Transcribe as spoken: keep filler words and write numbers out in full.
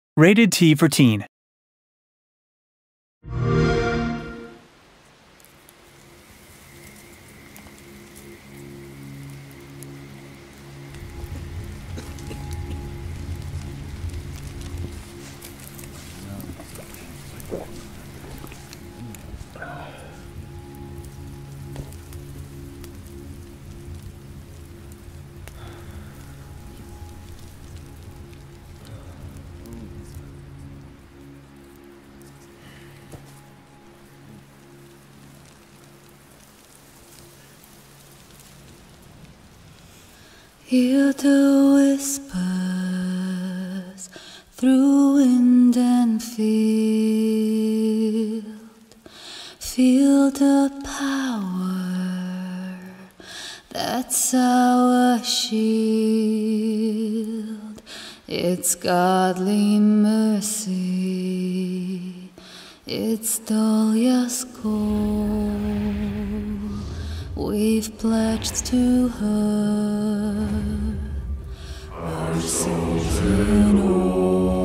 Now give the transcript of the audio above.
Rated T for Teen. Hear the whispers through wind and field. Feel the power that's our shield. It's godly mercy. It's Dahlia's call. We've pledged to her our souls and all.